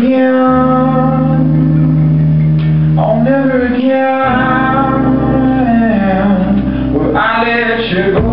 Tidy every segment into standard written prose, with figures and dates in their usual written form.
again, I'll never again will I let you go.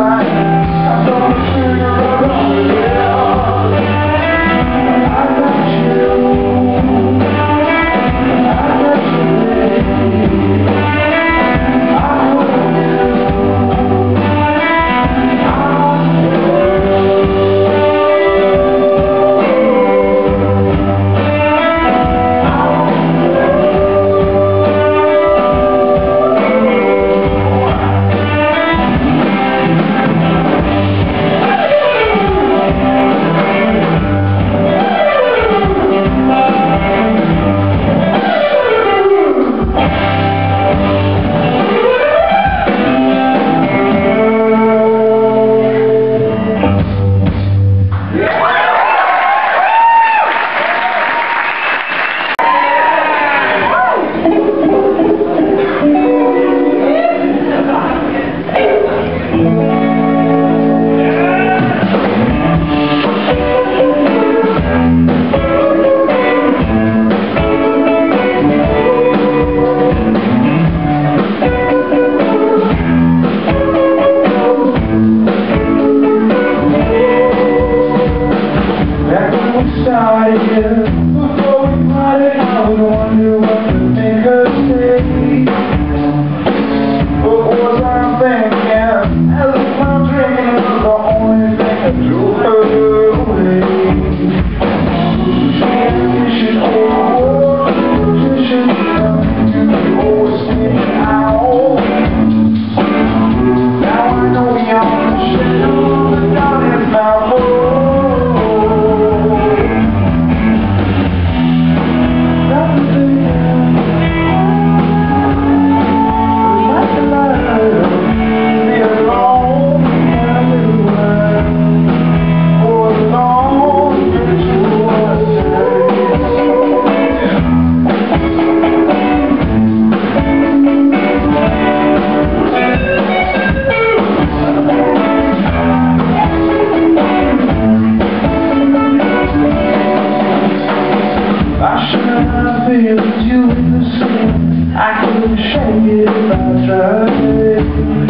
I couldn't shake it if I tried.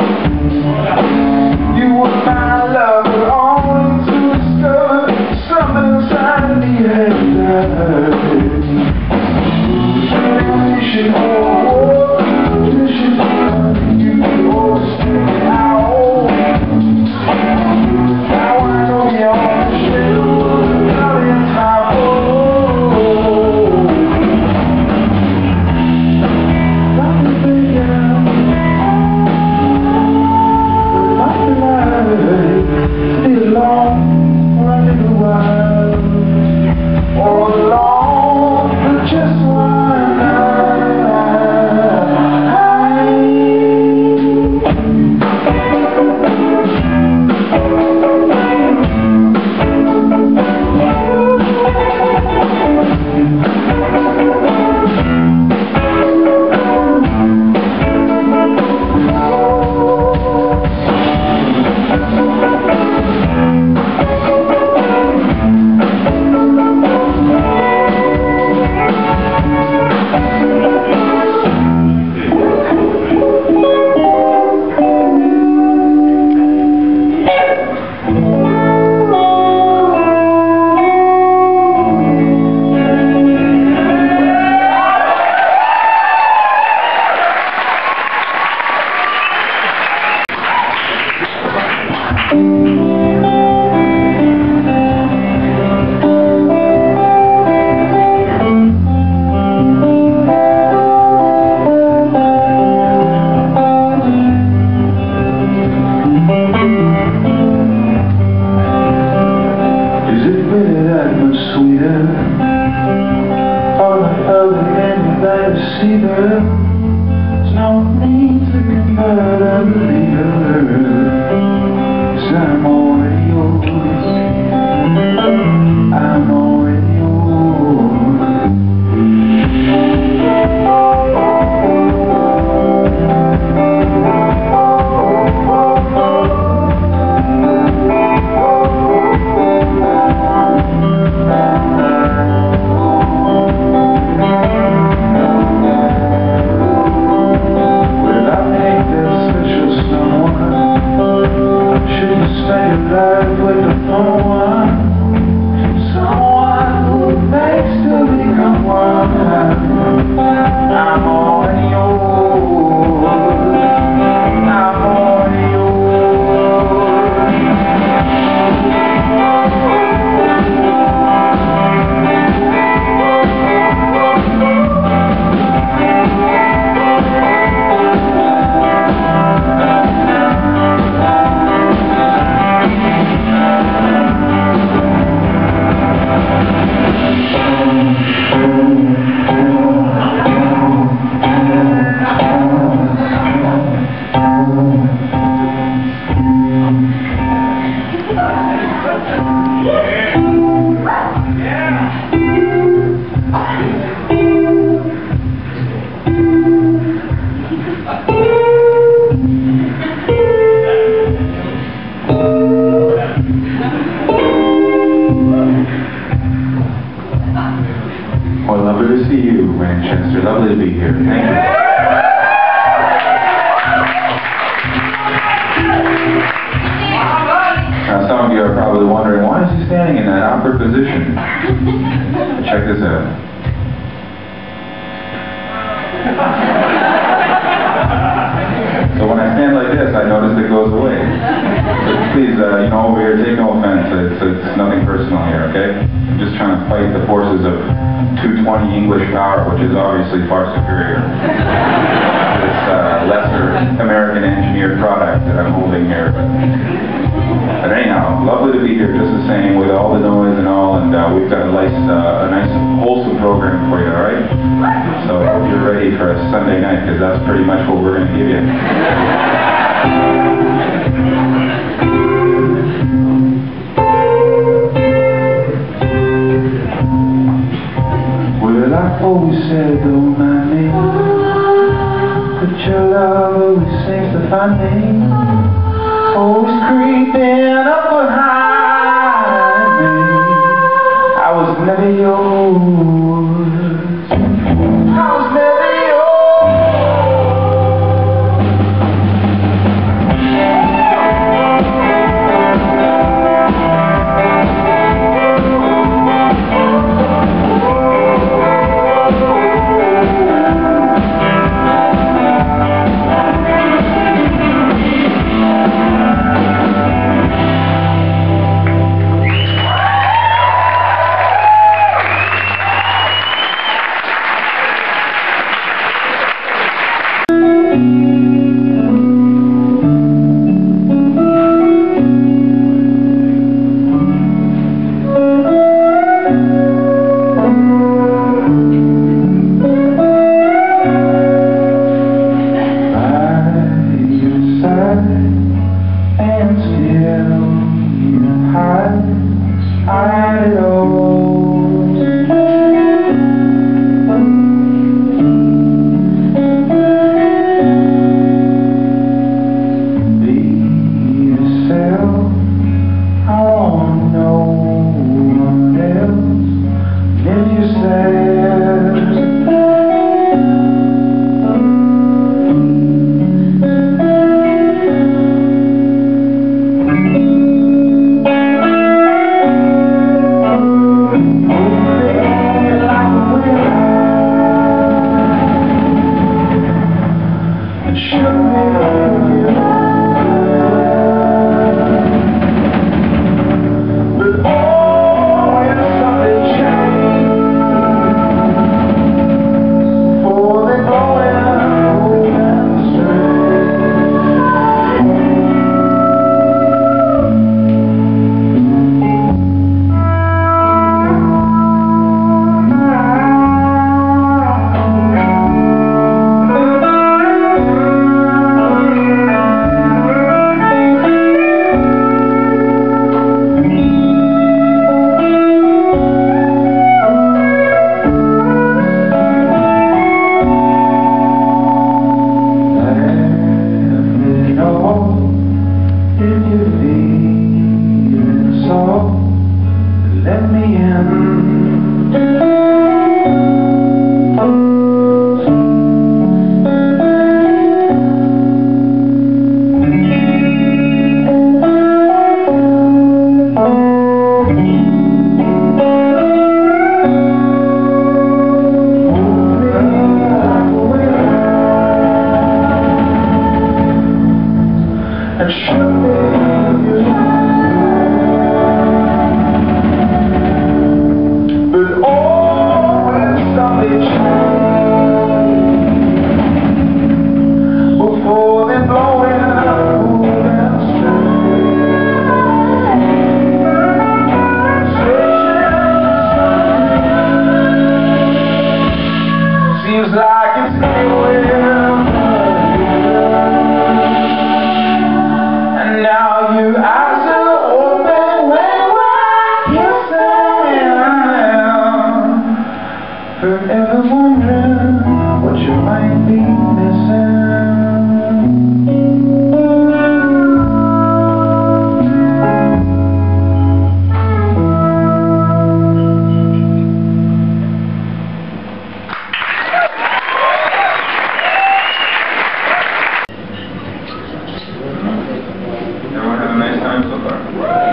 You were my lover, only to discover something inside me had died. You should hold, you should run, you could always stay out. Now I know you're still loving my boy. See there's no need to convert a believer, 'cause I'm already yours, I'm already yours. Special snow spend your life with someone who makes to become one. I'm all yours. I'm all Well, lovely to see you, Manchester. Lovely to be here. Thank you. Now, some of you are probably wondering, why is he standing in that awkward position? Check this out. So when I stand like this, I notice it goes away. So please, over here, take no offense. It's nothing personal here, okay? I'm just trying to fight the forces of 220 English power, which is obviously far superior to this lesser American engineered product that I'm holding here. But anyhow, lovely to be here just the same with all the noise and all, and we've got a nice wholesome program for you, all right? So I hope you're ready for a Sunday night, because that's pretty much what we're going to give you. Well, I've always said, don't mind me, but your love always seems to find me, always creeping up behind me. I was never yours. I was never Forever wondering what you might be missing. Everyone have a nice time so far?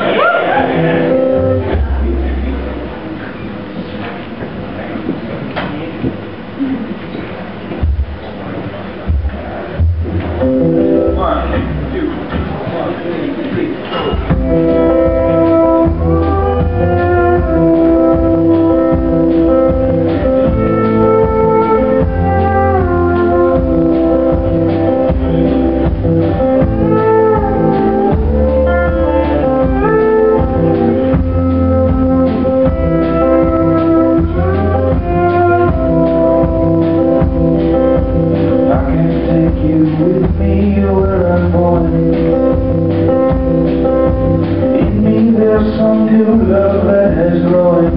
Some new love that is growing.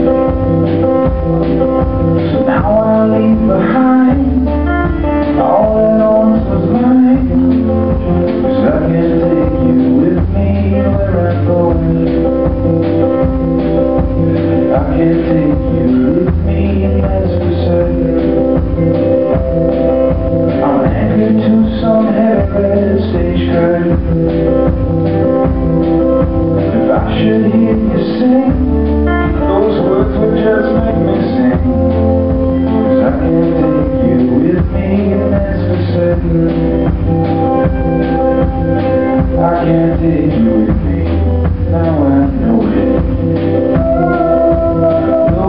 So now I leave behind all that once was mine. 'Cause I can't take you with me where I'm going. I can't take you with me, that's for certain. I'm anchored to some heavy stage curtain. If I should hear you sing, those words would just make me sing. 'Cause I can't take you with me, and that's for certain. I can't take you with me, now I know it. No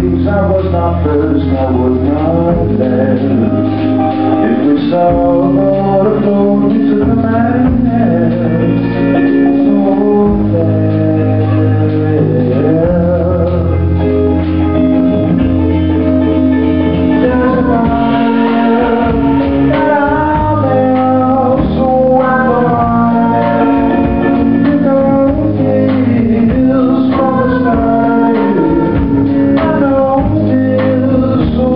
waves, I was not first, I was not last. If we saw the water flow, we took a man so fast. There's a fire that I'm there, so I'm running. You know it feels from the start. I know it feels so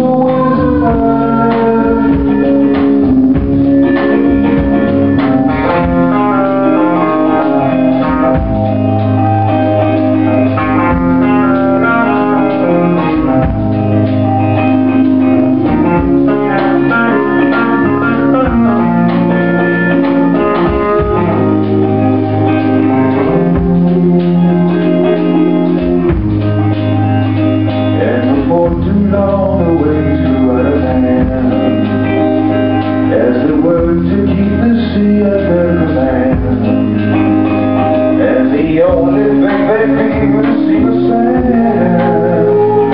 the only thing they feel is see the sand.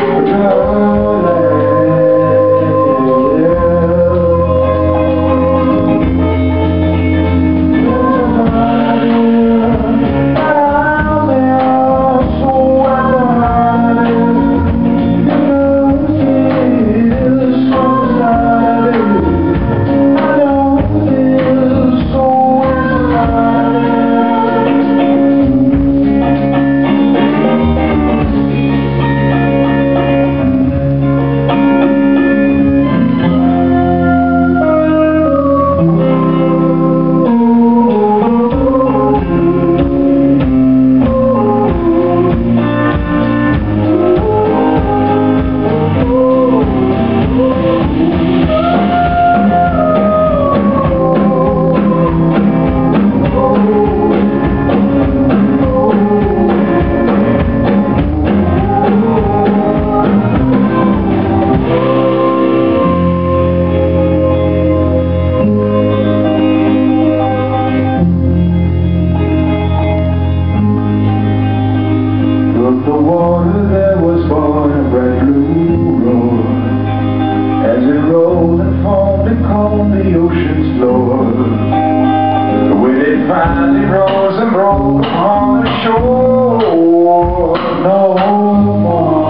The water there was born a bright blue roar, as it rolled and foamed and combed the ocean's floor. When it finally rose and broke upon the shore, no more.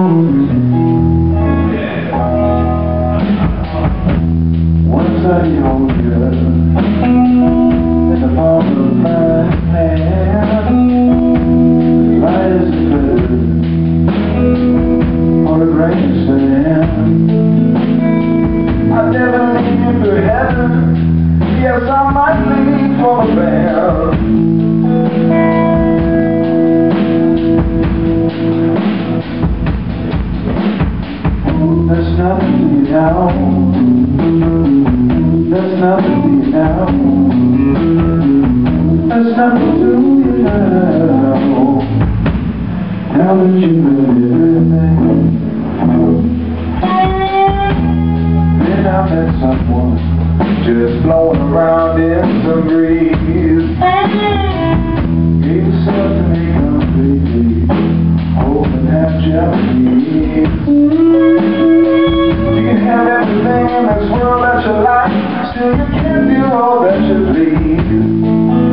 Once I hold you in the palm of my hand, light as a feather on a grain of sand. I'd never leave you for heaven. Yes, I might leave for the band. There's nothing to you now. There's nothing to you now. There's nothing to you now. Now that you know everything. Then I met someone just blowing around in some breeze. Gave yourself to me completely. Hope and have jealousy. You can have everything in this world that you like, still you can't do all that you please.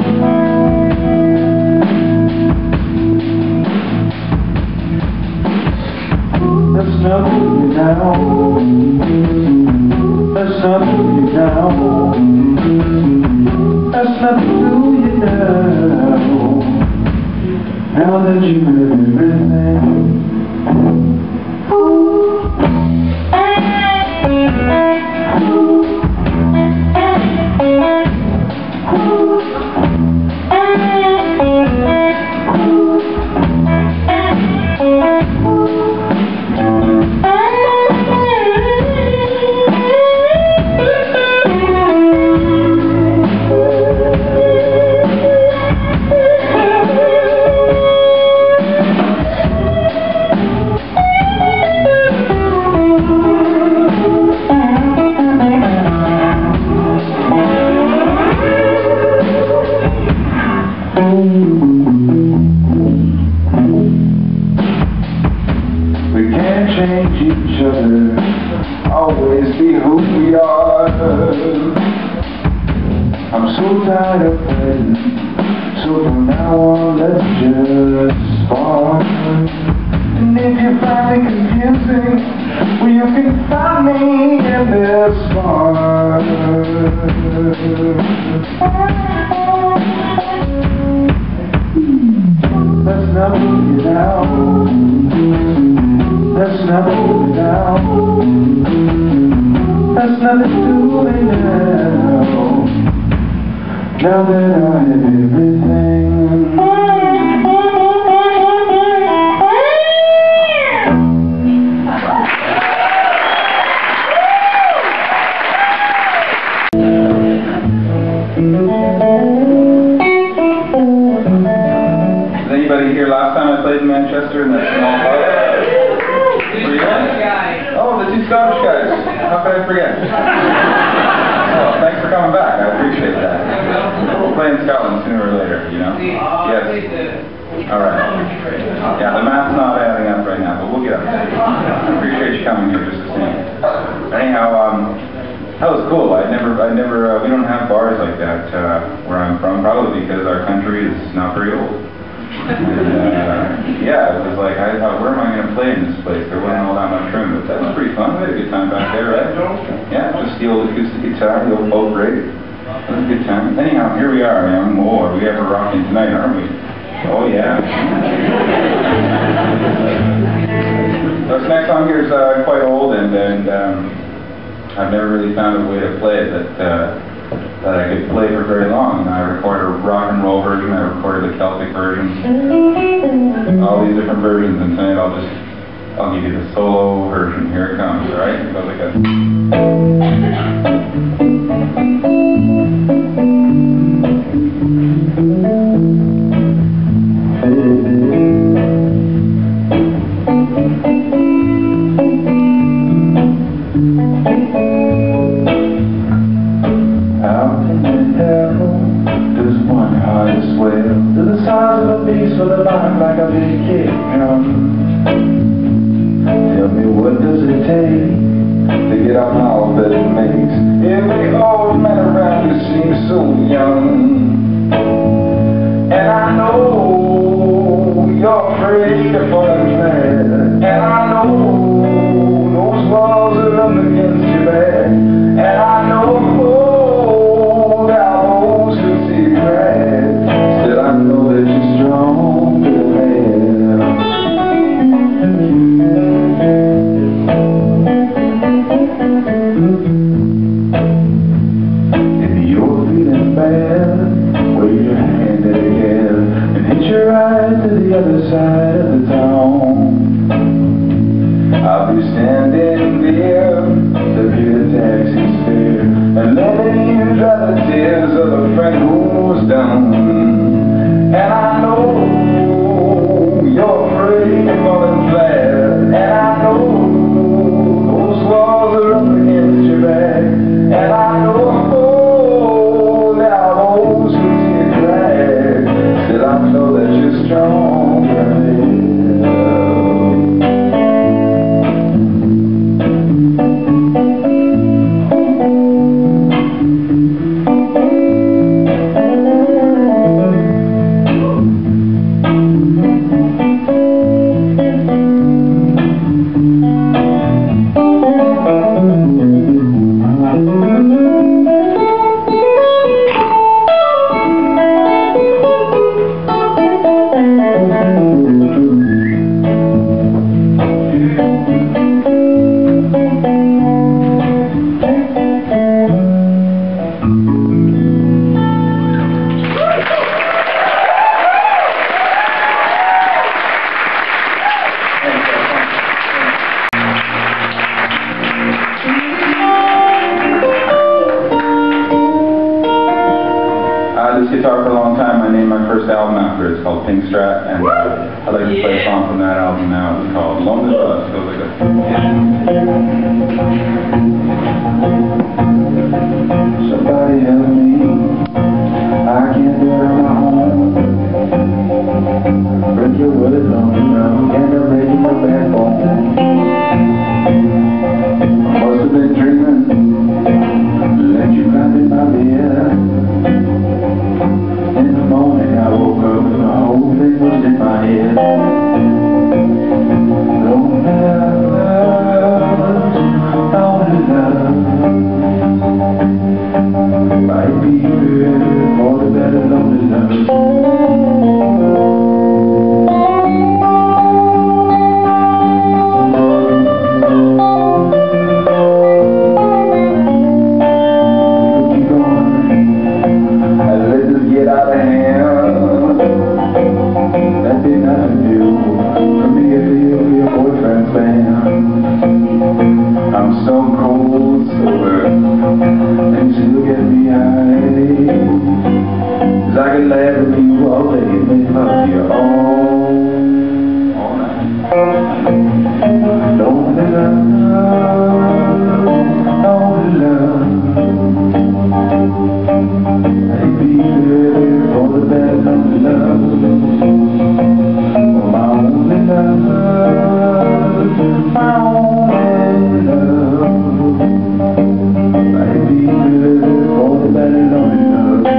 There's nothing to you now. There's nothing to you now. There's nothing to you now. Now that you have everything. We can't change each other, always be who we are. I'm so tired of fighting, so from now on let's just spark. And if you find me confusing, well you can find me in this spark. There's nothing to you now. There's nothing to you now. There's nothing to me now. Now that I have everything. Was anybody here last time I played in Manchester in that small club? Were you guys? Oh, the two Scottish guys. How could I forget? Oh, thanks for coming back. I appreciate that. We'll play in Scotland sooner or later, you know? Yes. All right. Yeah, the math's not adding up right now, but we'll get up there. I appreciate you coming here just the same. Anyhow, that was cool. We don't have bars like that where I'm from, probably because our country is not very old. And, yeah, it was like, I thought, where am I going to play in this place? There wasn't all that much room, but that was pretty fun. We had a good time back there, right? Yeah, just the old acoustic guitar, the old folk rig. It was a good time. Anyhow, here we are, man. Oh, are we ever rocking tonight, aren't we? Oh, yeah. This next song here is quite old, and I've never really found a way to play it that I could play for very long. I recorded a rock and roll version, I recorded a Celtic version, all these different versions, and tonight I'll give you the solo version. Here it comes, alright? It goes like with a line like a big kick drum. Tell me, what does it take to get a mouth that it makes? Every old man around you seems so young. And I know you're afraid of what I'm mad. And I know I'll be standing there to pay the taxi's fare and letting you dry the tears of a friend who's down. And I know you're afraid of falling flat, and I know those walls are up against your back, and I know that I'll always see you crack. Still I know that you're stronger than this guitar for a long time. I named my first album after it. It's called Pink Strat, and I'd like to play a song from that album now. It's called Lonely Love. It goes like this. Somebody help me, I can't do it on my own. Break your word long enough, can't break my backbone. I must have been dreaming, let you climb in my bed. In the morning I woke up and the whole thing was in my head. Lonely love, might be good for the better lonely love. I'm so cold, so and still get me high. 'Cause I could laugh with you all day and make love to you all night. Lonely love, I'd be there for the bad lonely love. Oh, my only love, my only love. I'd be there for the bad lonely love.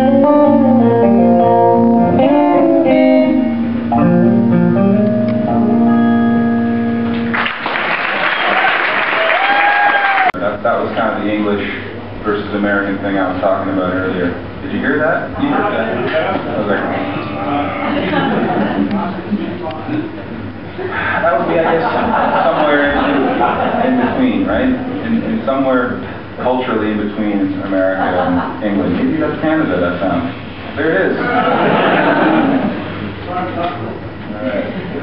That was kind of the English versus American thing I was talking about earlier. Did you hear that? You heard that? I was like, that would be, I guess, somewhere in between, right? In somewhere culturally in between America and England. Maybe that's Canada, that sound. There it is. All right.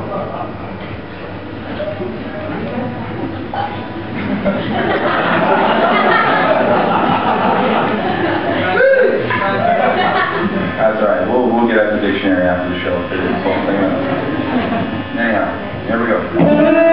That's all right. We'll get out the dictionary after the show. Figure this whole thing out. Anyhow, here we go.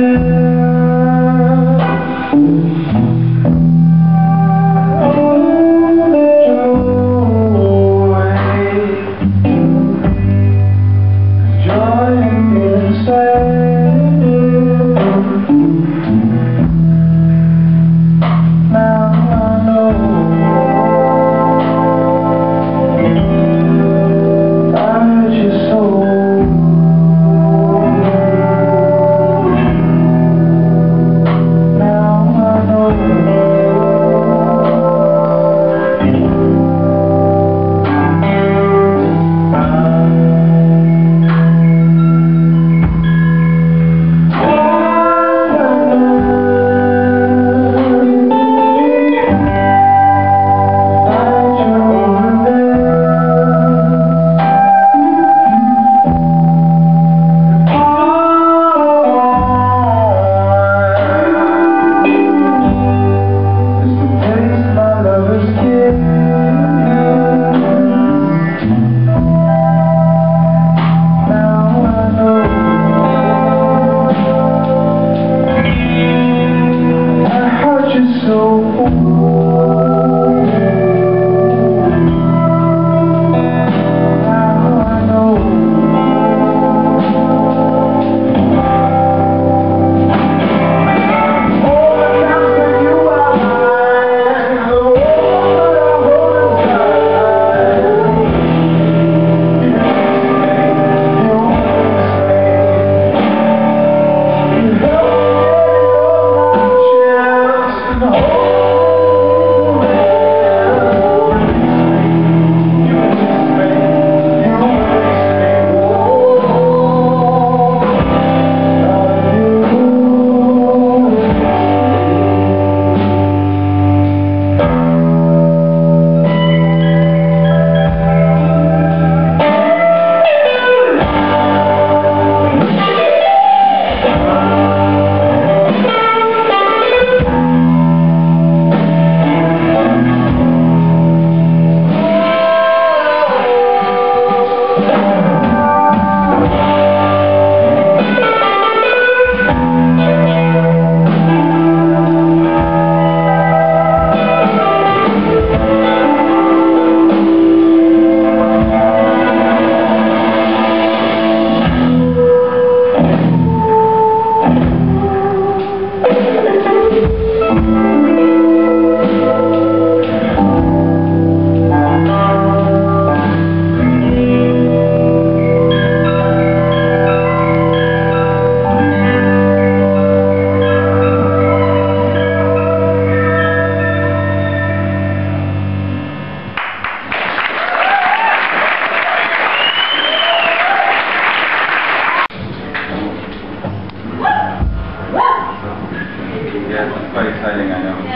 Quite exciting, I know.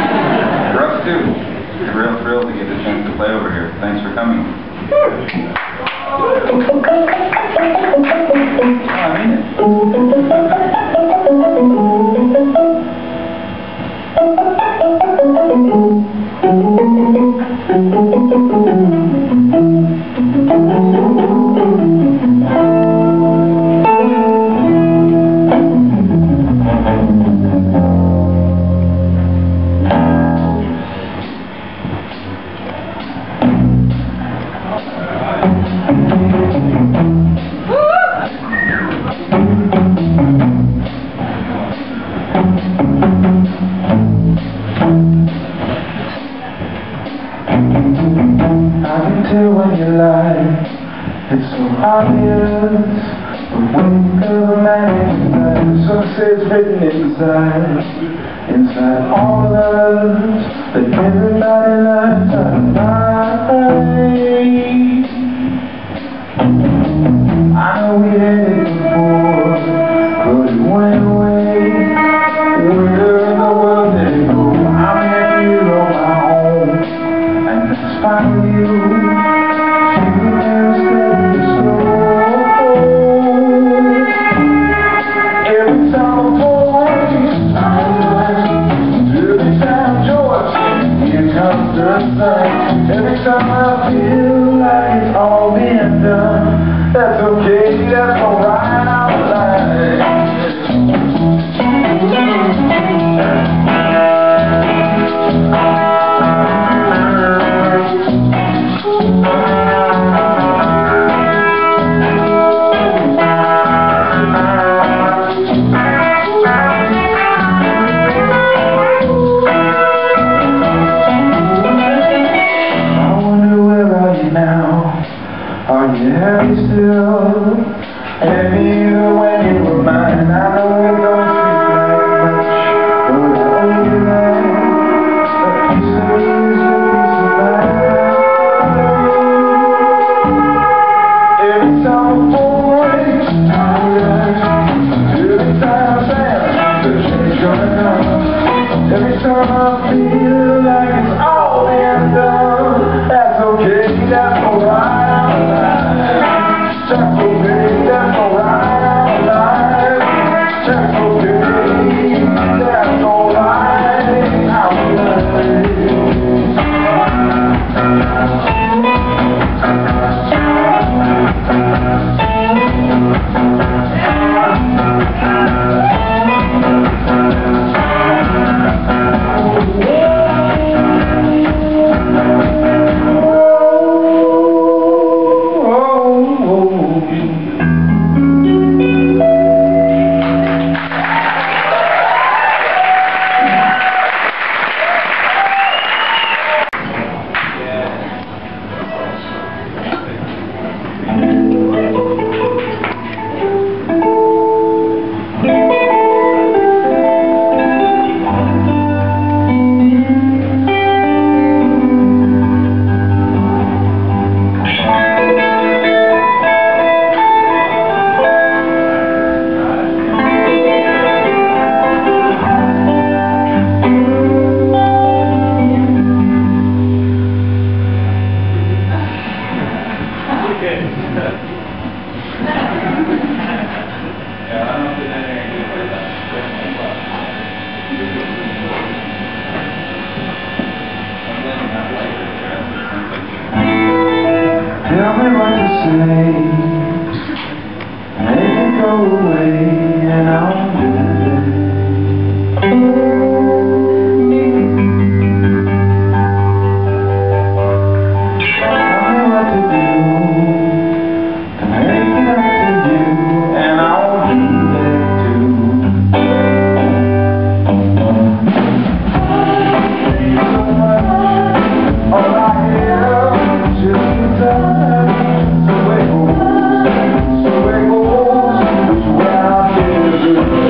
For us too. I'm real thrilled to get the chance to play over here. Thanks for coming. I mean when you lie, it's so obvious. But when you feel the man inside, success written inside all of us, that everybody loves tonight. I know we had it before, but it went away. Where in the world did it go? I'm here on my own, and it's fine with you. Every time I feel like it's all been done, that's okay, that's alright. maybe even when you were mine, I know it don't seem like much, but I owe you that. A piece of you is a piece of mine. Every time a phone rings, every time I sound, the change gonna come. Every time I feel like it's all been done, that's okay, that's alright. That's okay, that's alright, alright. That's okay, that's alright, tell me what to say, make it go away, and I'll do it. Tell me what to do, to make it up to you, and I'll do that too. So much, all I hear, just the time. So it goes, so where I live.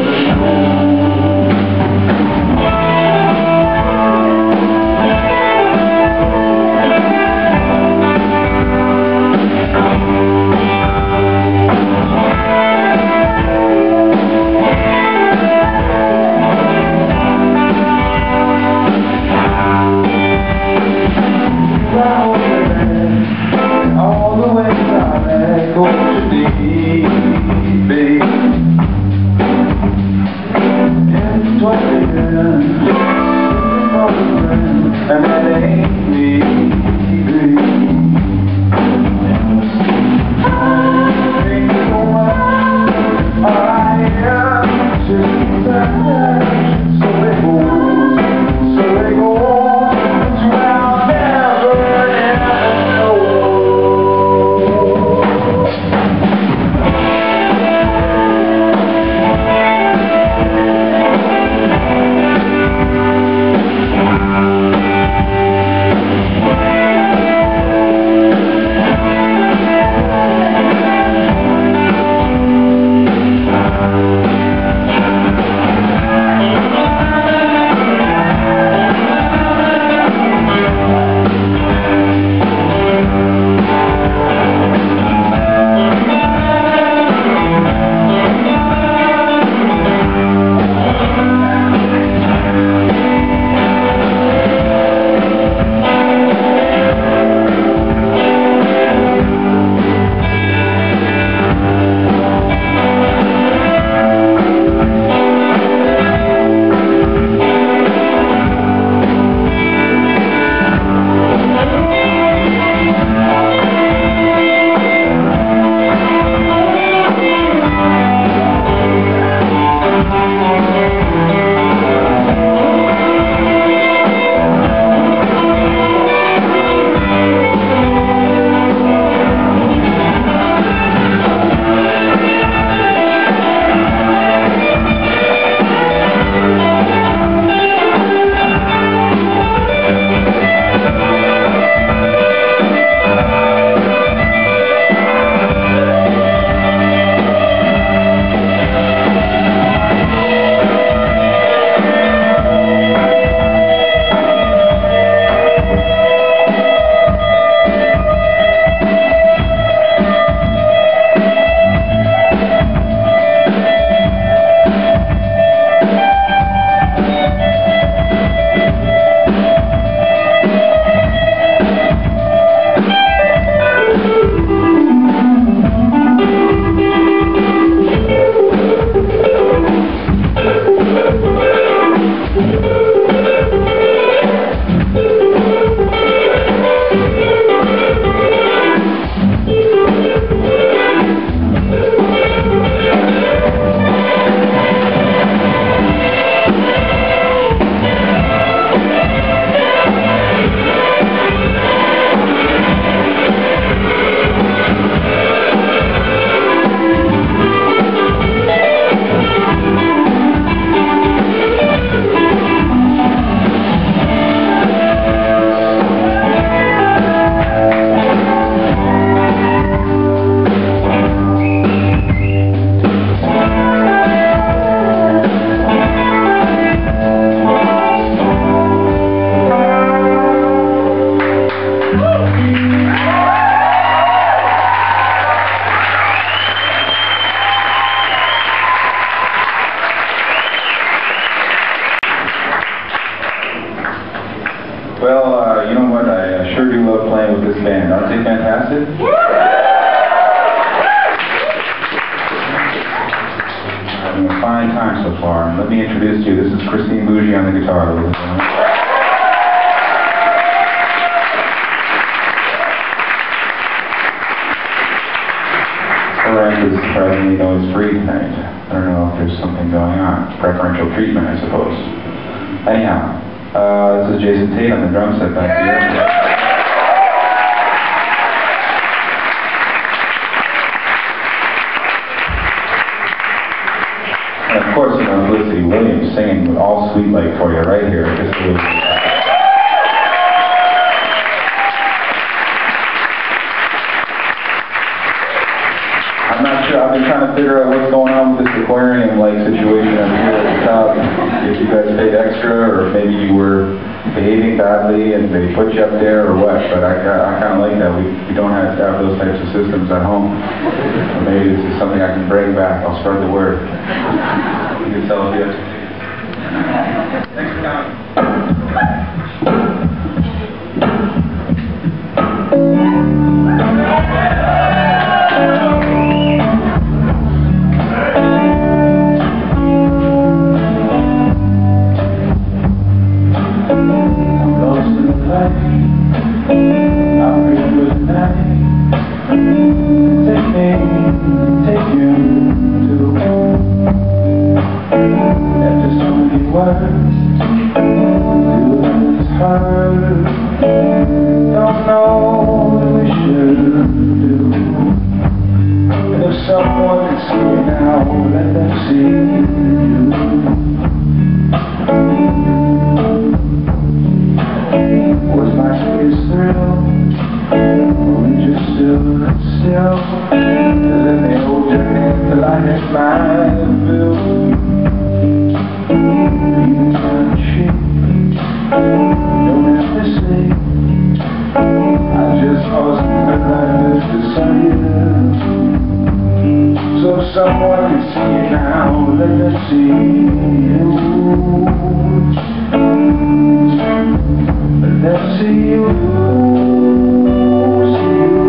Aren't they fantastic? Having a fine time so far. Let me introduce you. This is Christine Bougie on the guitar, ladies and gentlemen. Is surprisingly noise free tonight. I don't know if there's something going on. Preferential treatment, I suppose. Anyhow, this is Jason Tate on the drum set back here. And of course, you know, Felicity Williams singing with All Sweet Like for you right here. This was I'm not sure. I've been trying to figure out what's going on with this aquarium-like situation up here at the top. If you guys paid extra, or maybe you were behaving badly and they put you up there, or what. But I kind of like that. We don't have to have those types of systems at home. So maybe this is something I can bring back. I'll spread the word. You can sell it. Thanks for coming. Don't know what we should do. And if someone can see you now, let them see you. Was my biggest thrill, only just stood still, and then they hold your hand till I hit my bill. Breathing down the sheet, don't have to say, I just wasn't good like this decided. So someone can see you now, let them see you. Let them see you. See you.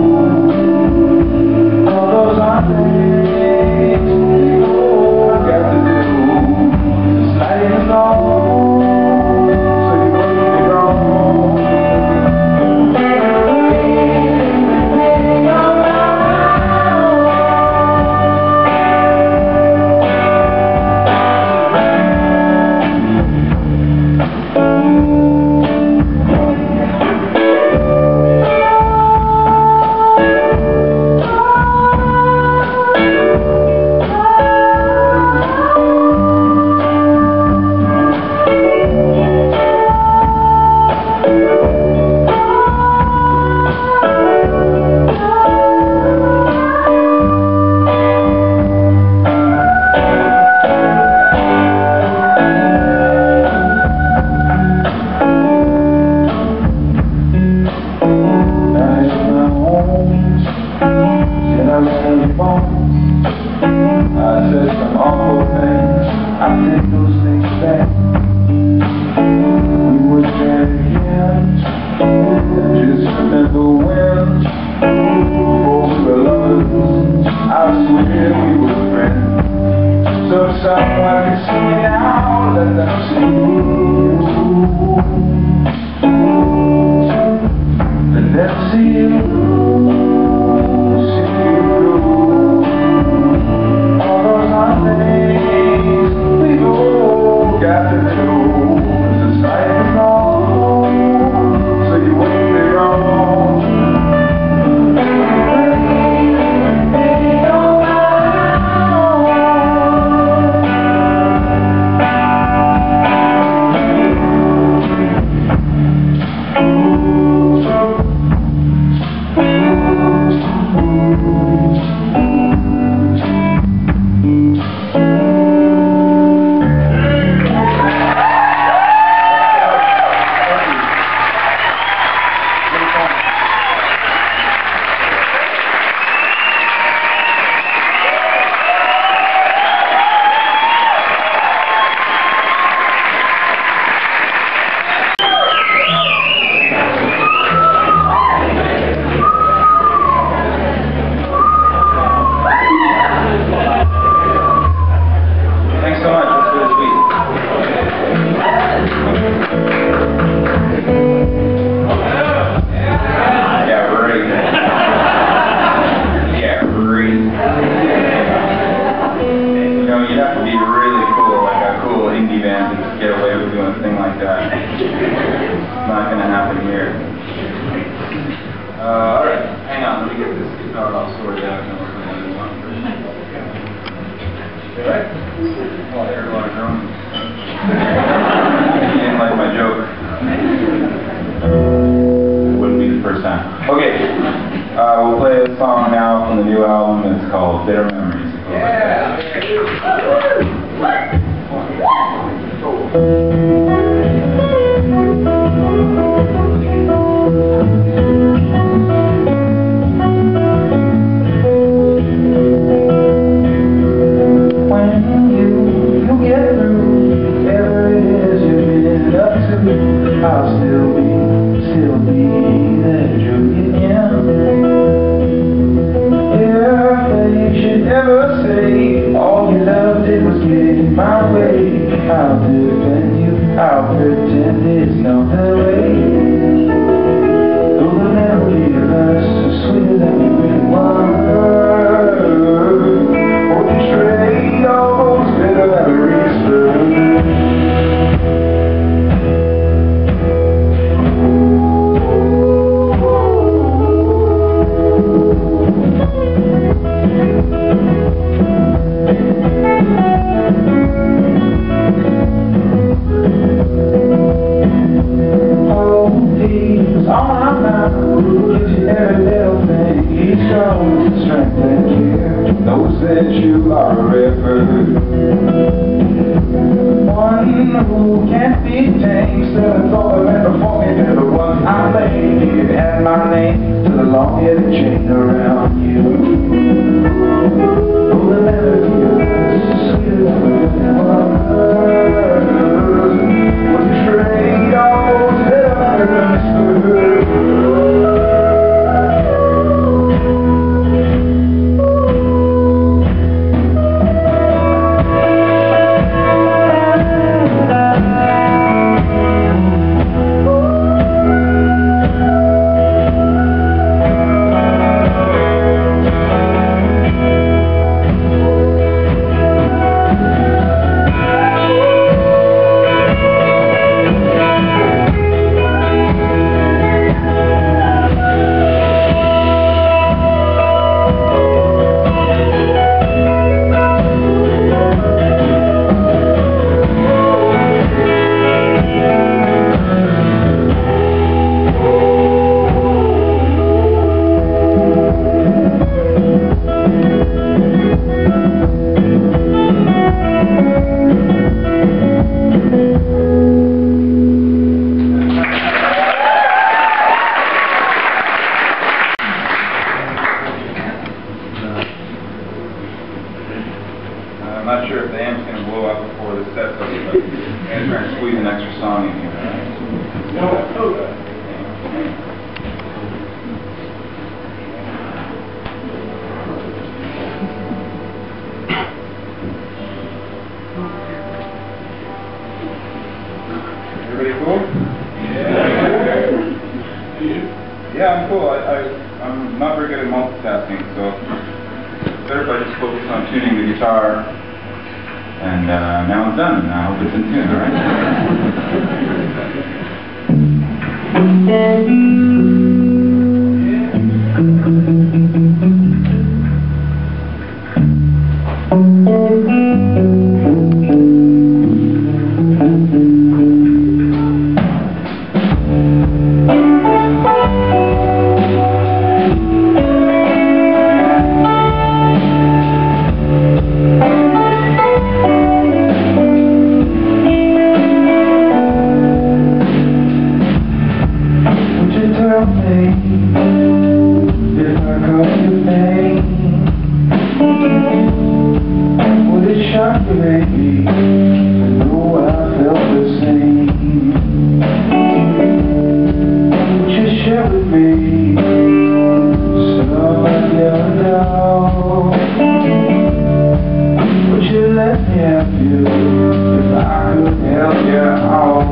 All those are things I got to do. Just let it go. I said some awful things, I take those things back. We were champions, and just remember when, before we were lovers, I swear we were friends. So someone can see me now, let them see you. Let them see you. Right? Oh, I heard a lot of groans. You didn't like my joke. It wouldn't be the first time. Okay, we'll play a song now from the new album. It's called Bitter Memories. Yeah! I'll still be there to you again. If they should ever say all you love did was get in my way, I'll defend you, I'll pretend it's not the way. Though the memory of us is sweeter than we really were, won't you trade all those bitter memories for strength and care, knows that you are ever one who can't be tamed. Still it's all the men before me, they're the ones I made. You add my name to the long-headed chain around you. Oh, the melody of us is sweeter than we were. Would trade all those bitter memories for I'm not sure if the amp's going to blow up before the set's over, but I'm going to try and squeeze an extra song in here. Everybody cool? Yeah, I'm cool. I'm not very good at multitasking, so it's better if I just focus on tuning the guitar. And now it's done, and I hope it's in tune, if I caught your pain, would it shock you maybe to know I felt the same? Would you share with me some of your doubt? Would you let me have you if I could help you out?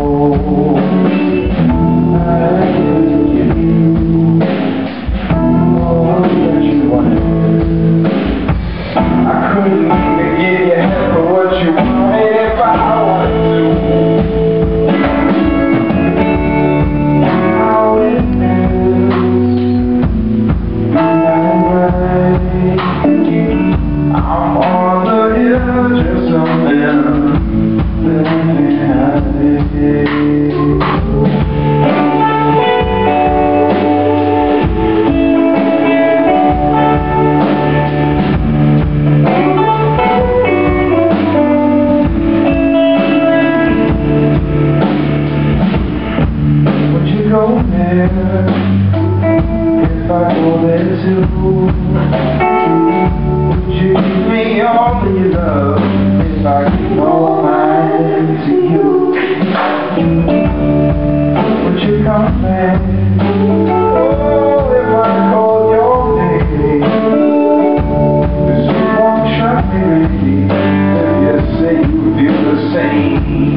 I'm on the edge like no mind to you. Would you come back? Oh, if I call your name, this won't shock me, if you say you feel the same.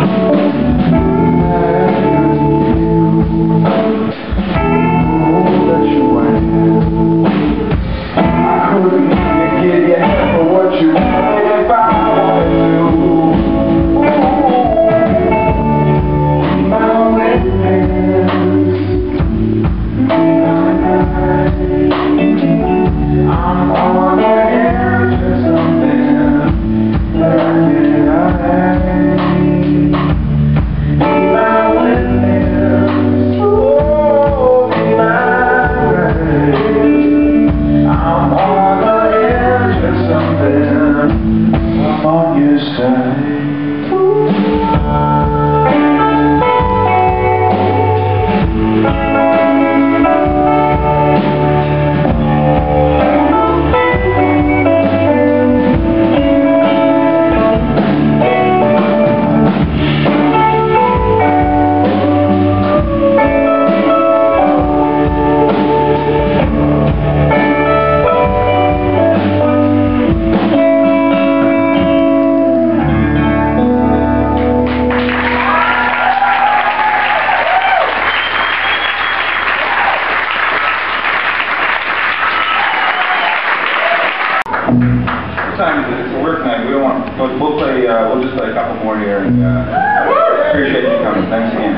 What time is it? It's a work night. We don't want. We'll play. We'll just play a couple more here, and appreciate you coming. Thanks again.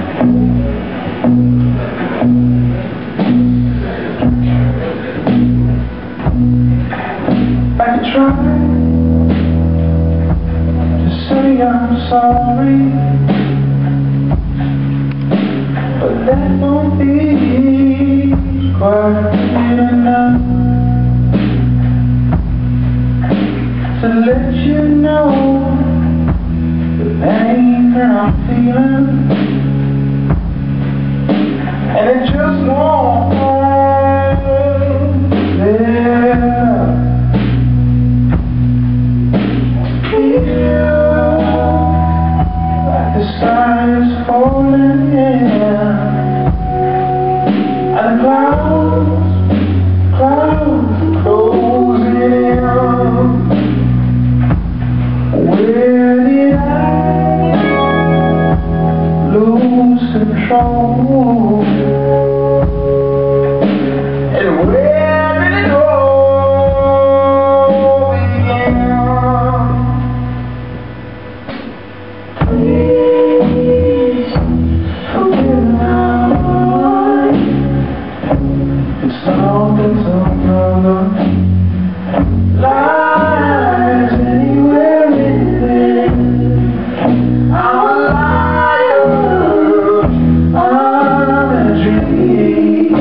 I could try to say I'm sorry, but that won't be quite enough to let you know the pain that I'm feeling, and it just won't there. Feel like the sky is falling and the clouds closing in. Where did I lose control? And where did it all begin? Please forgive my heart. It's all that's another lies anywhere in there. I'm a liar, I'm a dream,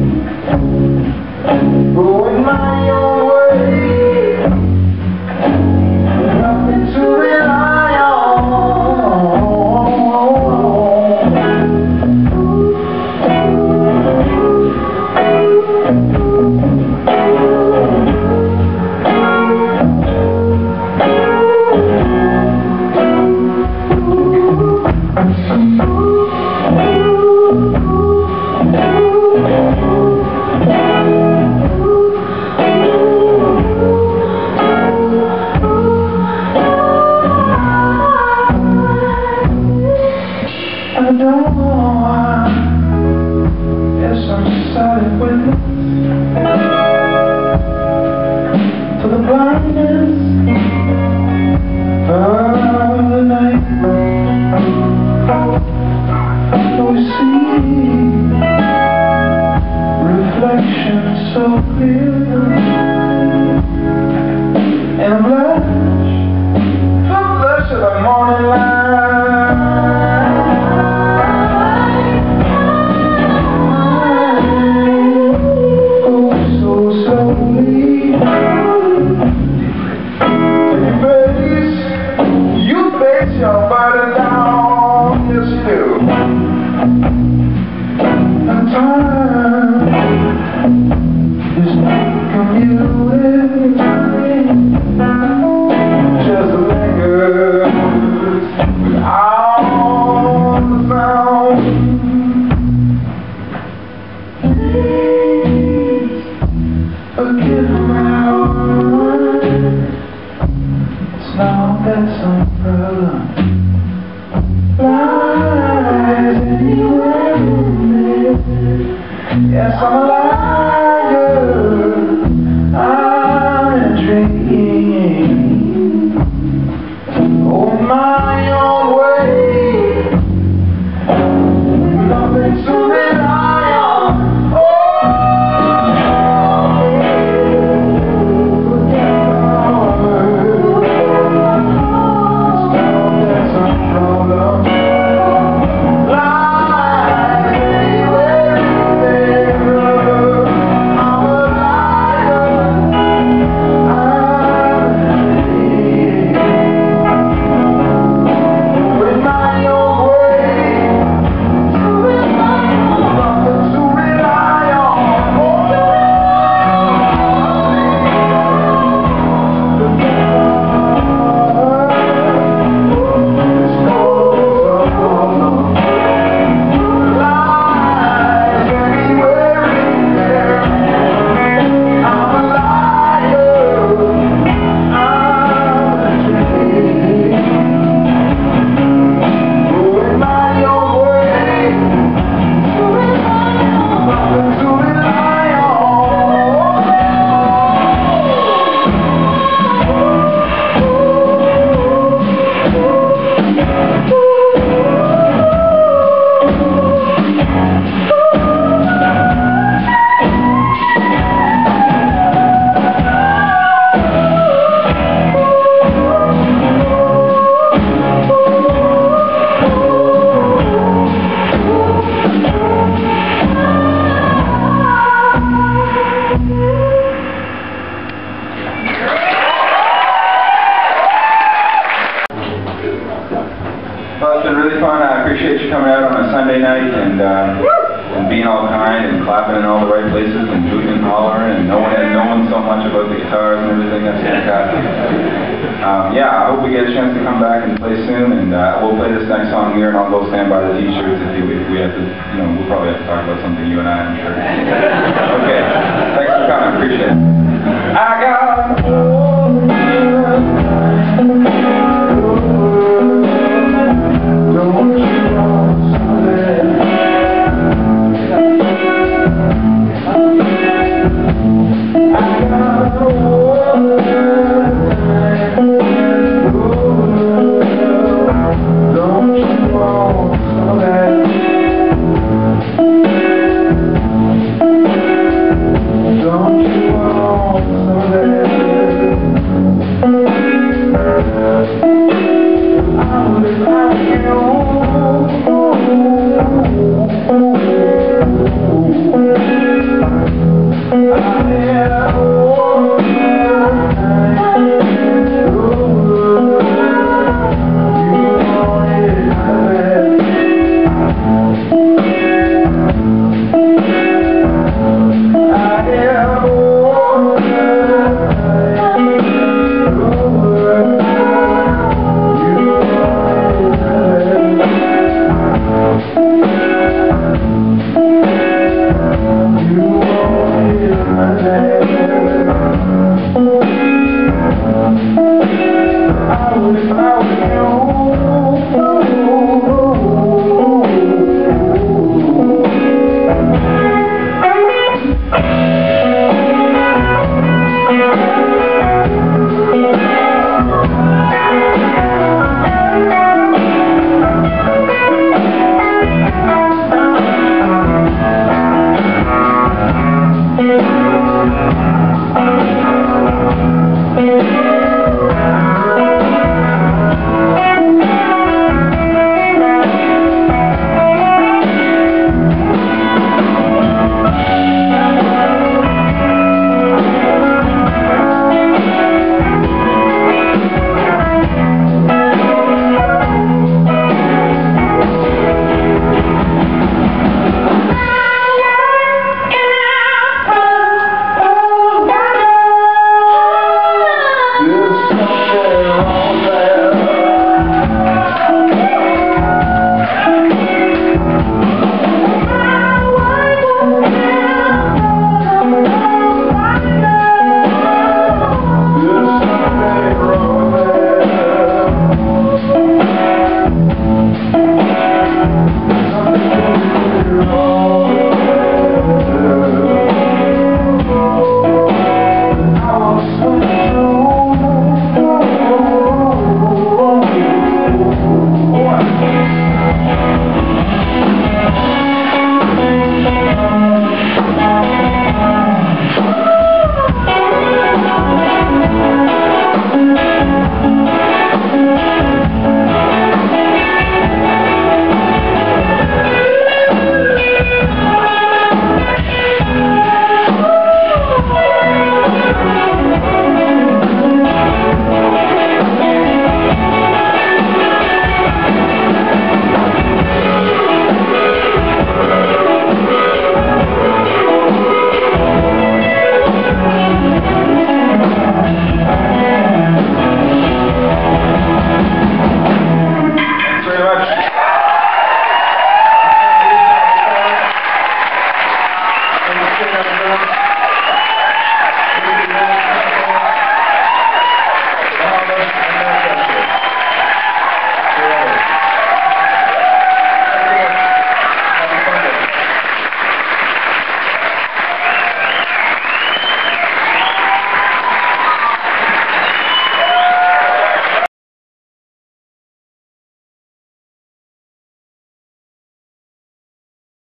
going my own way, nothing to rely on. I don't know why. Yes, I'm decided witness to the blindness of the night. We see reflections so clear, and a blush of the morning light. Your body down, yes you do. And time is commuting, just linger now that some problem lies anywhere in me. Yes, I'm a liar, I'm a dream. Oh, my own way, nothing to rely on. Well, it's been really fun. I appreciate you coming out on a Sunday night and being all kind and clapping in all the right places and hooting and hollering and knowing so much about the guitars and everything. That's fantastic. Yeah, I hope we get a chance to come back and play soon, and we'll play this next song here, and I'll go stand by the t-shirts if we have to, we'll probably have to talk about something, you and I, I'm sure. Okay, thanks for coming. Appreciate it. I got I